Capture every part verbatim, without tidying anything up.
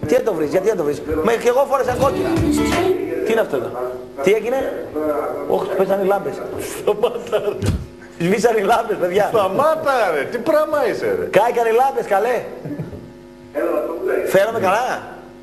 Τι δεν το βρεις, γιατί δεν το βρεις. Μέχρι και εγώ φόρεσα κόκκινα. Τι είναι αυτό εδώ. Τι έγινε. Όχι, πέσαν οι λάμπες. Σταμάτα ρε. Σβήσαν οι λάμπες, παιδιά. Σταμάτα ρε. Τι πράγμα είσαι ρε. Κάηκαν οι λάμπες, καλέ. Φέραμε καλά.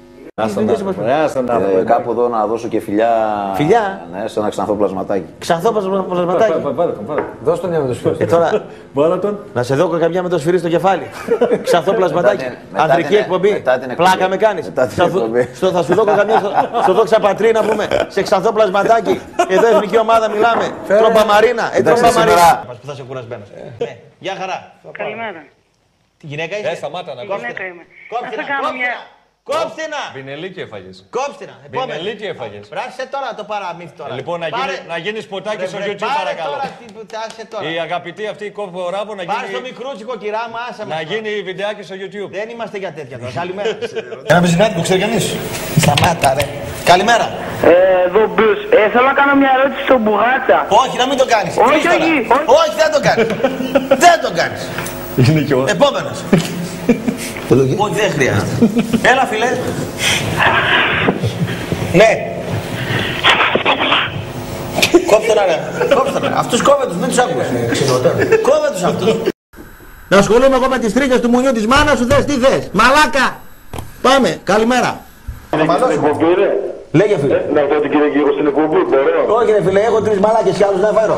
Ε, κάπου εδώ να δώσω και φιλιά. Φιλιά. Ναι, σε ένα ξανθό πλασματάκι. Ξανθό πλασματάκι. Δώσ' τον μια με το σφυρί. Ε, τώρα, να σε δω καμιά με το σφυρί στο κεφάλι. Ξανθό πλασματάκι. Ανδρική εκπομπή. Πλάκα με κάνεις. Θα σου δω καμιά στο δόξα πατρί να πούμε. Σε ξανθό πλασματάκι. Εδώ εθνική ομάδα μιλάμε. Τρόμπα Μαρίνα. Ε, Τρόμπα Μαρίνα. Που θα είσαι κουρασμένος. Γεια χαρά. Καλημέρα. Τη γυναίκα είσαι. Ε, σταμάτα να κόψεις. Γυναίκα είμαι. Κόψτε Θα κάνω μια... Κόψτε να! Μπινελίκι έφαγες. Κόψτε να! Μπινελίκι έφαγες. Πράσε τώρα το παραμύθι τώρα. Ε, λοιπόν, να, γίνει, να γίνεις ποτάκι στο YouTube παρακαλώ. Τώρα, η αγαπητή αυτή η κόφο ράβο να γίνει... Πάρε στο μικρούτσικο κυρά μου, άσε να γίνει βιντεάκι στο YouTube. Δεν είμαστε για τέτοια τώρα. Καλημέρα. Ένα μπιζινάκι που ξέρει κανείς. Σταμάτα ρε. Καλημέρα. Ε, εδώ μπούς. Ε, θέλω να κάνω μια ερώτηση στον Μπουγάτσα. Όχι, να μην το κάνεις. Όχι, όχι. Όχι, δεν το κάνεις. Δεν το κάνεις. Επόμενος. Όχι, δεν χρειάζεται. Έλα, φίλε. Ναι. Κόψτε να ρε. Κόψτε να. Αυτούς κόβε τους, μην τους άκουσες. Κόβε τους αυτούς. Να ασχολούμαι εγώ με τις τρίχες του μουνιού της μάνας σου, θες, τι θες. Μαλάκα. Πάμε, καλημέρα. Λέγε φίλε. Να δω την κύριε Γιώργο στην εκπομπή, μπορώ. Όχι ρε φίλε, έχω τρεις μαλάκες και άλλους να φέρω.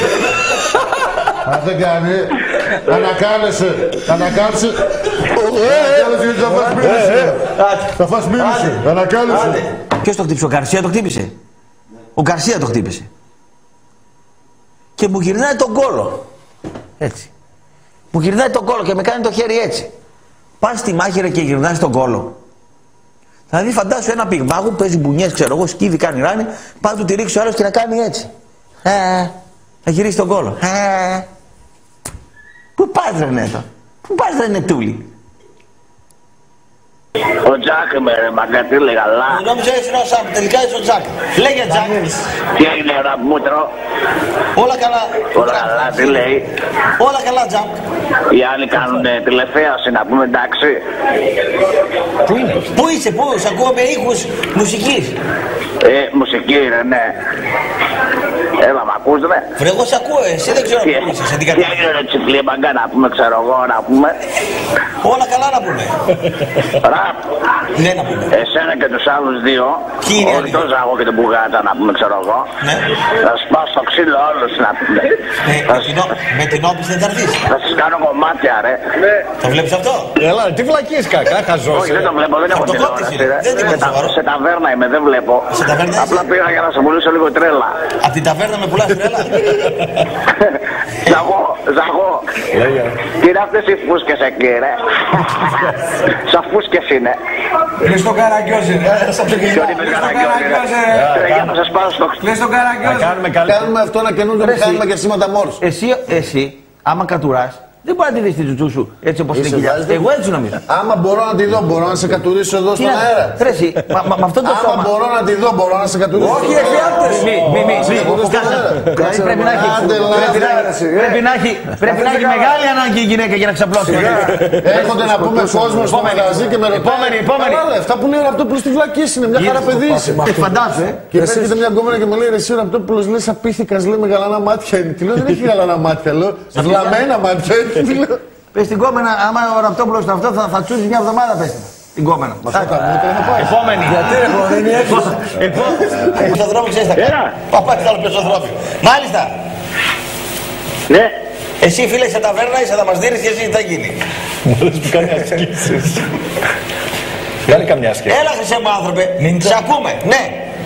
Αν δεν κάνει, ανακάλεσε, ανακάλεσε. Θα φας μίλησε. Θα φας μίλησε, ανακάλεσε. Ποιος το χτύπησε, ο Γκαρσία το χτύπησε. Ο Γκαρσία το χτύπησε. Και μου γυρνάει τον κόλο. Έτσι. Μου γυρνάει τον κόλο και με κάνει το χέρι έτσι. Πας στη μάχη ρε και γυρνάει τον κόλο. Δηλαδή φαντάσου ένα πυγμάχου, παίζει μπουνιές, ξέρω εγώ, σκύβει, κάνει ράνι, πάει να του τη ρίξει ο άλλος και να κάνει έτσι. Ε, να γυρίσει τον κόλο. Ε, πού πας ρε Νέτο, πού πας ρε Νετούλη. Ο Τζάκ με ρε μαγκά, τι λέγα, λά. Νόμιζα είσαι ο Σαμ, τελικά είσαι ο Τζάκ. Λέγε Τζάκ. Τι έγινε ρε μούτρο. Όλα καλά. Όλα καλά, τι λέει. Όλα καλά Τζάκ. Οι άλλοι κάνουν τηλεθέαση να πούμε εντάξει. Πού είναι, πού είσαι, πού, σ' ακούω με ήχους μουσικής. Ε, μουσική ρε, ναι. Έλα, μ' ακούς ρε. Βρε, εγώ σ' ακούω, εσύ δεν ξέρω πού είσαι, σε την Τι έγινε ρε τσιφλή μαγκά να πούμε, ξέρω εγώ, να πούμε. Όλα καλά να πούμε. Ραπ. Ναι, να πούμε. Εσένα και τους άλλους δύο, όχι τον Ζαγό και τον Μπουγάτσα να πούμε, ξέρω εγώ. Ναι. Θα σπάσω το ξύλο όλους να πούμε. Με την όπισθεν θα έρθεις. Θα σας κάνω κομμάτια ρε. Το βλέπεις αυτό. Έλα, τι βλακείς κακά, χαζός. Όχι, δεν το βλέπω, δεν έχω τηλεόραση ρε. Σε ταβέρνα είμαι, δεν βλέπω. Απλά πήγα για να σε πουλήσω λίγο τρέλα. Απ' την ταβέρνα με πουλάς τρέλα. Ζαγό, Ζαγό. Τι είναι αυτές οι φούσκες εκεί ρε. Σαν φούσκες είναι. Κλείς τον Καραγκιόζη ρε. Ποιο είναι τον Καραγκιόζη ρε. Για να σας πάω στο χτύπημα. Κλείς τον Καραγκιόζη. Κάνουμε αυτό ένα καινούργιο μηχάνημα για σήματα μόρς. Εσύ, εσύ, άμα κατουράς, δεν μπορεί να τη δεις τη τζουτζού σου έτσι όπως είναι κοιλιά. Εγώ έτσι νομίζω. Άμα μπορώ να τη δω, μπορώ να σε κατουρίσω εδώ στον αέρα. Ρε εσύ, με αυτό το σώμα. Άμα μπορώ να τη δω, μπορώ να σε κατουρίσω. Όχι, εσύ άπτες. Μη, μη, μη. Δηλαδή πρέπει να έχει, πρέπει να έχει, πρέπει να έχει μεγάλη ανάγκη η γυναίκα για να ξαπλώσει. Έρχονται να πούμε κόσμο στο μαγαζί και με ρωτάνε. Επόμενη, αυτά που λέει ο Ραπτόπουλος στη βλακής είναι, μια χαρά παιδί είσαι. Φαντάσου, ε. Και έρχεται μια γκόμενα και μου λέει εσύ ο Ραπτόπουλος λες απίθηκας, λέει με γαλανά μάτια είναι. Τι λέω, δεν έχει γαλανά μάτια, λέω. Βλαμμένα μάτια είναι. Πες την κόμενα, άμα ο Ραπτόπουλος είναι αυτό, θα, θα τσούζει μια εβδομάδα, πες την. Την κόμενα. Επόμενη. Γιατί έχω, δεν είναι εύκολο. Επόμενη. Πεζοδρόμιο ξέρεις τα κάνει. Παπάτη θα άλλο πεζοδρόμιο. Μάλιστα. Ναι. Εσύ φίλε σε ταβέρνα είσαι, θα μας δίνεις και εσύ τι θα γίνει. Μόλις που κάνει ασκήσεις. Κάνει καμιά ασκήση. Έλα χρυσέ μου άνθρωπε, σε ακούμε, ναι.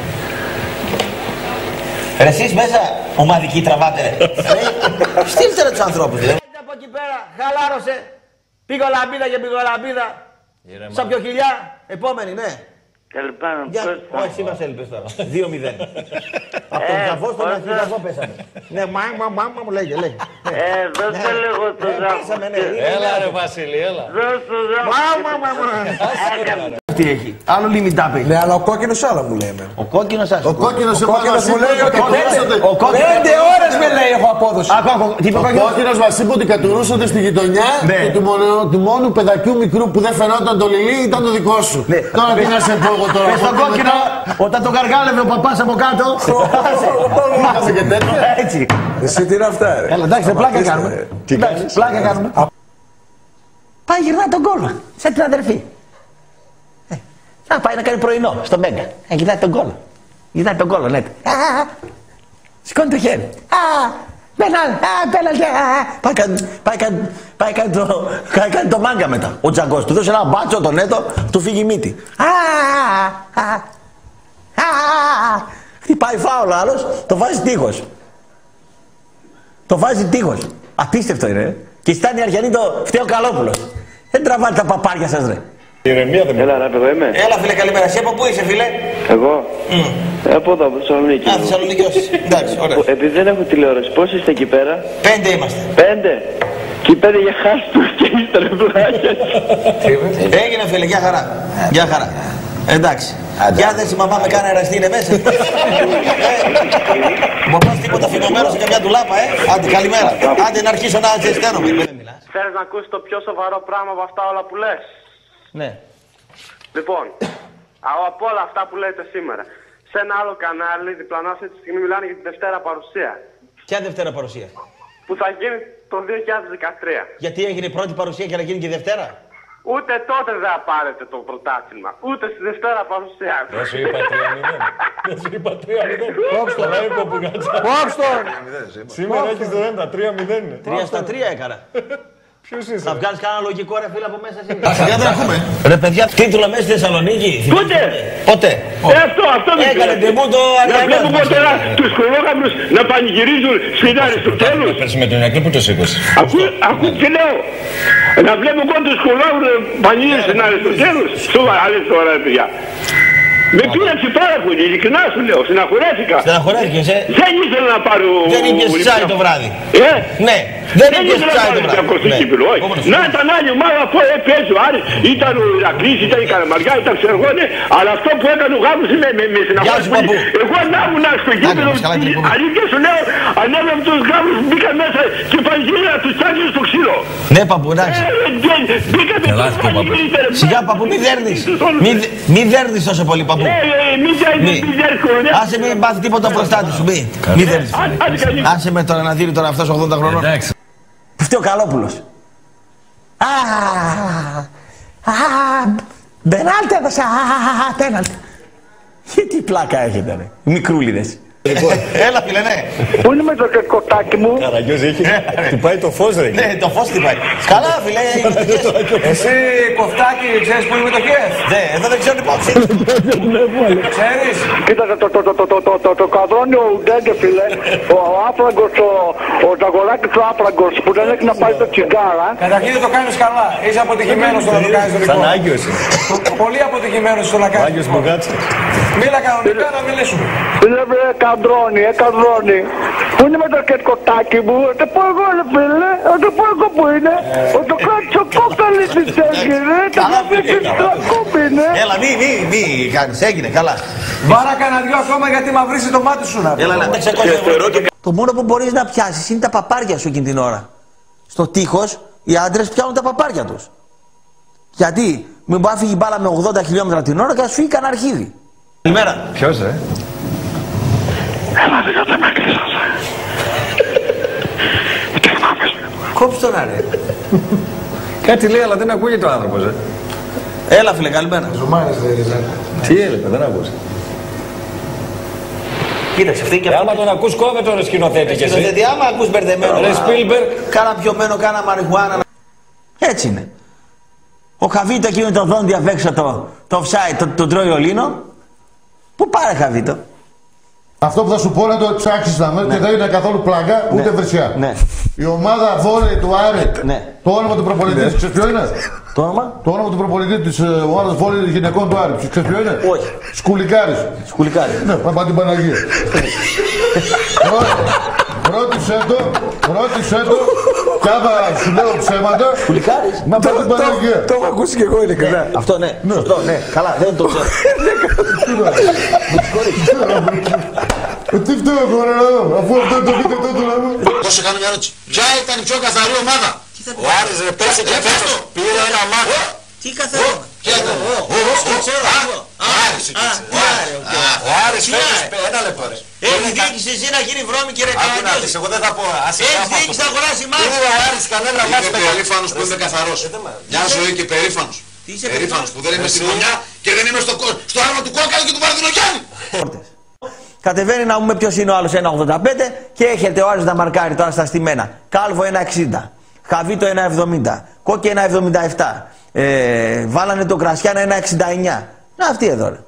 Ρε εσείς μέσα ομαδική τραβάτε ρε. Στείλτε ρε τους ανθρώπους ρε. Από εκεί πέρα, χαλάρωσε. Πήγω λαμπίδα και πήγω λαμπίδα. Σαν πιο χιλιά, επόμενη, ναι. Καλυπάνω, όχι, εσύ μας έλειπες τώρα. δύο μηδέν. Από τον Ζαβό στον Αρχιδαβό πέσαμε. Ναι, μα, μα, μα, μα, μου λέγε, λέγε. Ε, δώστε λίγο το Ζαβό. Έλα ρε Βασίλη, έλα. Δώστε το Ζαβό. Μα, μα, μα, μα. τι έχει. Άλλο λιμιτάπ έχει. Ναι, αλλά ο κόκκινος άλλο μου λέει. Ο κόκκινος άσχημα. Ο κόκκινος Ο κόκκινος μου λέει ότι πέντε ώρες με λέει έχω απόδοση. Ο κόκκινος μας είπε ότι κατουρούσατε στη γειτονιά και του μόνου παιδακιού μικρού που δεν φαινόταν το λιλί ήταν το δικό σου. Τώρα τι να σε πω εγώ τώρα. Πες στον κόκκινο, όταν τον καργάλευε ο παπάς από κάτω. Μάθασε και τέτοια. Έτσι. Εσύ τι είναι αυτά, ρε. Έλα, εντάξει, πλάκα κάνουμε. Πλάκα κάνουμε. Πάει γυρνά τον κόλλο, σαν την αδερφή. Θα πάει να κάνει πρωινό στο Μέγκα. Ε, κοιτάει τον κόλλο. Κοιτάει τον κόλλο, λέτε. Σηκώνει το χέρι. Πέναλτι. Πάει κάνει το μάγκα μετά. Ο Τζαγκός του δώσε ένα μπάτσο τον έτο, του φύγει η μύτη. Χτυπάει φάουλο άλλος, το βάζει τείχος. Το βάζει τείχος. Απίστευτο είναι. Και στάνει η Αριανή το φταίω Καλόπουλος. Δεν τραβάτε τα παπάρια σας, ρε. Ηρεμία δεν Έλα, ρε, εδώ είμαι. Έλα, φίλε, καλημέρα. Εσύ από πού είσαι, φίλε? Εγώ. Mm. Από εδώ, από Θεσσαλονίκη. Α, Θεσσαλονίκη, όχι. Εντάξει, ωραία. Επειδή δεν έχω τηλεόραση, πώς είστε εκεί πέρα? Πέντε είμαστε. Πέντε. Και οι πέντε για χάστους και είστε ρε πλάκες. Έγινε, φίλε, για χαρά. Για χαρά. Εντάξει. Για δες η μαμά με κάνει αεραστή, είναι μέσα. Μου πας τίποτα φημωμένο σε καμιά τουλάπα, ε. Άντε, καλημέρα. Άντε να αρχίσω να ζεσταίνομαι. Θέλεις να ακούσεις το πιο σοβαρό πράγμα από αυτά όλα που λες? Ναι. Λοιπόν, από όλα αυτά που λέτε σήμερα, σε ένα άλλο κανάλι διπλανά αυτή τη στιγμή μιλάνε για τη Δευτέρα παρουσία. Ποια Δευτέρα παρουσία? Που θα γίνει το δύο χιλιάδες δεκατρία. Γιατί έγινε η πρώτη παρουσία και να γίνει και η Δευτέρα? Ούτε τότε δεν θα πάρετε το πρωτάθλημα. Ούτε στη Δευτέρα παρουσία. Δεν σου είπα τρία μηδέν. Δεν σου είπα τρία μηδέν. Κόψτε το είπα που κάτσα. Κόψτε το. Σήμερα έχεις δέντα, τρία μηδέν. Τρία στα τρία έκανα. Ποιος είσαι? Θα βγάλεις κανένα λογικό, ρε φίλε, από μέσα εσύ? Για δεν ακούμε. Ρε παιδιά, τίτλο μέσα στη Θεσσαλονίκη. Πότε? Ποτέ. Ε, αυτό, αυτό δεν έκανε ντεμπού το Αριανό. Να βλέπουμε τώρα τους κολόγαμνους να πανηγυρίζουν στην Αριστοτέλους. Πέρσι με τον Ιακλή που το σήκωσε. Ακού τι λέω. Να βλέπουμε εγώ τους κολόγαμνους πανηγυρίζουν στην Αριστοτέλους. Σοβαρά λες τώρα, παιδιά. Με πήραξε πάρα πολύ, ειλικρινά σου λέω, στεναχωρέθηκα. Στεναχωρέθηκες, ε. Δεν ήθελα να πάρω... Δεν ήπιες τσάι το βράδυ. Ε, ναι. Δεν ήπιες τσάι το βράδυ. Να ήταν άλλη ομάδα που έπαιζε ο Άρης, ήταν ο Ηρακλής, ήταν η Καλαμαριά, ήταν ξέρω εγώ, ναι, αλλά αυτό που έκανε ο Γάβρος με, με, με στεναχώρηση. Εγώ να ήμουν στο γήπεδο, αλήθεια σου λέω, ανέβαμε τους Γάβρους που μπήκαν μέσα και πανηγύριζαν τους τσάκες στο ξύλο. Ναι, παππού, εντάξει. Σιγά, παππού, μη δέρνεις. Μη δέρνεις τόσο πολύ, παππού. Άσε μην πάθει τίποτα προστάτη σου, μη. Μη δέρνεις. Άσε με τώρα να δίνει τώρα αυτός ογδόντα χρονών. Που φταίει ο Καλόπουλος. Μπενάλτε έδωσα, πέναλτι. Τι πλάκα έχετε, ρε. Μικρούλιδες. Έλα, φίλε, ναι. Πού είναι με το κοτάκι μου? Καραγκιόζη, έχει. Χτυπάει το φως, ρε. Ναι, το φως χτυπάει. Καλά, φίλε. Εσύ κοφτάκι, ξέρεις που είναι με το κεφ? Ναι, εδώ δεν ξέρω τι πάω. Ξέρεις? Κοίταξε το, το, το, το, το, το, το καδρόνι ο Ουντέγκε, φίλε, ο Άφραγκος, ο, ο Τζαγοράκης ο Άφραγκος που δεν έχει να πάρει το τσιγκάρα. Καταρχήν δεν το κάνεις καλά. Είσαι αποτυχημένος στο να το κάνεις το δικό. Σαν Άγιος είναι. Πολύ αποτυχημένος στο να κάνεις. Άγιος Μπογάτσα. Μίλα κανονικά να μιλήσουμε. Φίλε, βρε, καδρόνι, ε, καδρόνι. Πού είναι με το κετκοτάκι μου? Θα πω εγώ, ρε φίλε, θα πω εγώ που είναι. Ο το κάτσο κόκαλη της έγινε, τα μαθήκες το ακόμη είναι. Έλα, μη, μη, μη κάνεις, έγινε, καλά. Βάρα κανένα δυο ακόμα γιατί μαυρίσει το μάτι σου να πει. Έλα, να ξεκόψει. Το μόνο που μπορείς να πιάσεις είναι τα παπάρια σου εκείνη την ώρα. Στο τείχος οι άντρες πιάνουν τα παπάρια τους. Γιατί μην μπορεί να φύγει μπάλα με ογδόντα χιλιόμετρα την ώρα και να σου φύγει κανένα αρχίδι. Καλημέρα. Ποιος, ρε? Έλα, δεν με κλείσας. Κόψε τον άρε. Κάτι λέει, αλλά δεν ακούγεται ο άνθρωπος, ε. Έλα, φίλε, καλημέρα. Ζουμάνες δεν είναι. Τι έλεγε, δεν άκουσε. Κοίταξε, αυτή και Ε, αυτή. άμα τον ακούς κόβε ρε σκηνοθέτη και εσύ. Σκηνοθέτη, άμα ακούς μπερδεμένο. Ρε Σπίλμπεργκ. Κάνα πιωμένο, κάνα μαριχουάνα. Έτσι είναι. Ο Χαβίτο εκεί με το δόντι απ' έξω το, το offside, το, τον τρώει ο Λίνο. Πού πάρε Χαβίτο? Αυτό που θα σου πω να το ψάξεις να μέρει και δεν είναι καθόλου πλάκα ούτε βρυσιά. Ναι. Η ομάδα βόλεϊ του Άρη, Ναι. το όνομα του προπονητή, ξέρεις ποιο είναι? Το όνομα? Το όνομα του προπονητή της ε, ομάδας βόλεϊ γυναικών του Άρη, ξέρεις ποιο είναι? Όχι. Σκουλικάρης. Σκουλικάρι. Ναι, πάμε την Παναγία. Ρώ- Ρώτησέ το, ρώτησέ το Κάμα, σου λέω ψέματα. Πουλικάρης. Μα πάτε Παναγία. Το έχω ακούσει και εγώ, ειλικρινά. Αυτό ναι, σωστό, ναι. Καλά, δεν το ξέρω. Τι φταίω εγώ να δω, αφού αυτό το πείτε τότε να δω. Πώς σε κάνω μια ερώτηση. Ποια ήταν η πιο καθαρή ομάδα? Ο Άρης ρε πέρσι και φέτος πήρε ένα μάτι. Τι καθαρό. Ποια ήταν? Το ξέρω εγώ. Ο Άρης φέτος, ένα λεπτό ρε. Έχει διοίκηση εσύ να γίνει βρώμη κύριε Καραγιώδη. Εγώ δεν θα πω. Έχει διοίκηση να αγοράσει μάτς. Πήρε ο Άρης κανένα μάτι. Είμαι περήφανος που είμαι καθαρός. Μια ζωή και περήφανος. Περήφανος που δεν είμαι στη γωνιά και δεν είμαι στο άμα του Κόκαλου και του Βαρδινογιάννη. Κατεβαίνει να πούμε ποιος είναι ο άλλος ένα ογδόντα πέντε και έχετε ο άλλος να μαρκάρει τώρα στα στημένα. Κάλβο ένα εξήντα, Χαβίτο ένα εβδομήντα, Κόκκι ένα εβδομήντα επτά, ε, βάλανε τον Κρασιάνα ένα εξήντα εννιά. Να αυτοί εδώ ρε.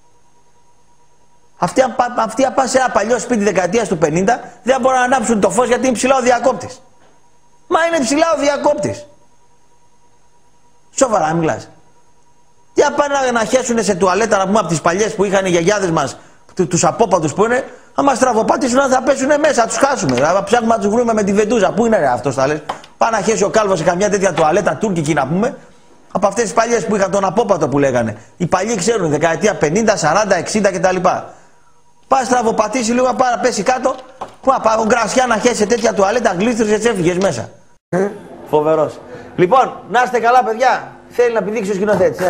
Αυτοί, αυτοί αν πάνε σε ένα παλιό σπίτι δεκαετίας του πενήντα δεν μπορούν να ανάψουν το φως γιατί είναι ψηλά ο διακόπτης. Μα είναι ψηλά ο διακόπτης. Σοβαρά μιλάς. Τι αν πάνε να, να χέσουν σε τουαλέτα να πούμε από τις παλιές που είχαν οι γιαγιάδες μας, τους απόπατους που είναι, αν μας τραβοπατήσουν θα πέσουν μέσα, τους χάσουμε. Θα ψάχνουμε να τους βρούμε με τη βεντούζα. Πού είναι ρε αυτός θα λες. Πάει να χέσει ο Κάλβος σε καμιά τέτοια τουαλέτα τουρκική να πούμε. Από αυτές τις παλιές που είχαν τον απόπατο που λέγανε. Οι παλιοί ξέρουν δεκαετία πενήντα, σαράντα, εξήντα κτλ. Πάει στραβοπατήσει λίγο, πάει να πέσει κάτω. Πού να πάει ο Γκρασιά να χέσει σε τέτοια τουαλέτα, γλίστρωσες, έφυγες μέσα. Φοβερός. Λοιπόν, να είστε καλά παιδιά. Θέλει να πηδήξει ο σκηνοθέτης.